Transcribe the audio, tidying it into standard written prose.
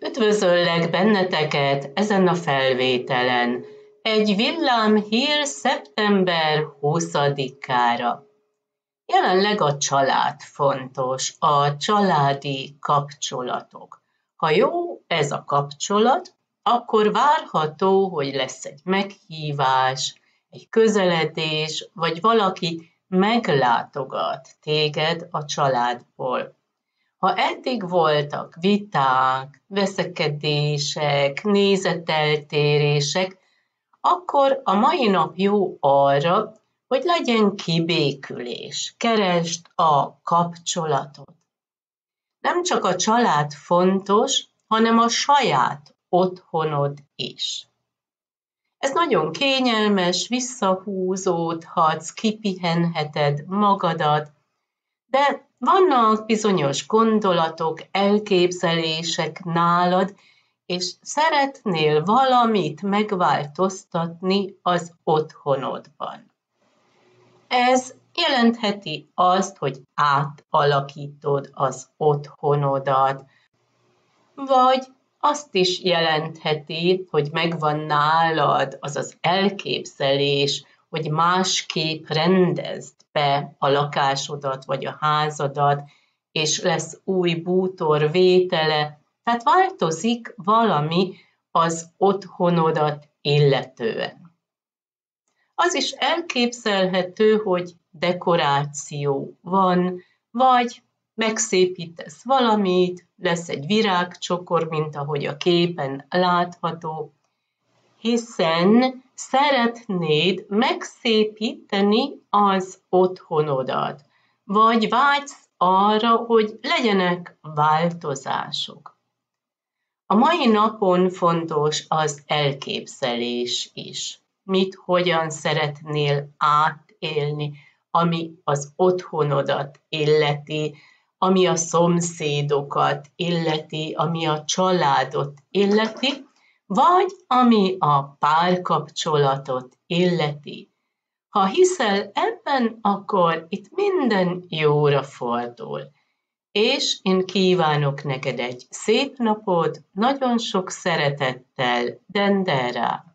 Üdvözöllek benneteket ezen a felvételen. Egy villámhír szeptember 20-ára. Jelenleg a család fontos, a családi kapcsolatok. Ha jó ez a kapcsolat, akkor várható, hogy lesz egy meghívás, egy közeledés, vagy valaki meglátogat téged a családból. Ha eddig voltak viták, veszekedések, nézeteltérések, akkor a mai nap jó arra, hogy legyen kibékülés, keresd a kapcsolatot. Nem csak a család fontos, hanem a saját otthonod is. Ez nagyon kényelmes, visszahúzódhatsz, kipihenheted magadat, de vannak bizonyos gondolatok, elképzelések nálad, és szeretnél valamit megváltoztatni az otthonodban. Ez jelentheti azt, hogy átalakítod az otthonodat, vagy azt is jelentheti, hogy megvan nálad az az elképzelés, hogy másképp rendezd be a lakásodat vagy a házadat, és lesz új bútor vétele, tehát változik valami az otthonodat illetően. Az is elképzelhető, hogy dekoráció van, vagy megszépítesz valamit, lesz egy virágcsokor, mint ahogy a képen látható, hiszen szeretnéd megszépíteni az otthonodat, vagy vágysz arra, hogy legyenek változások. A mai napon fontos az elképzelés is. Hogyan szeretnél átélni, ami az otthonodat illeti, ami a szomszédokat illeti, ami a családot illeti, vagy ami a párkapcsolatot illeti. Ha hiszel ebben, akkor itt minden jóra fordul. És én kívánok neked egy szép napot, nagyon sok szeretettel, Dendera!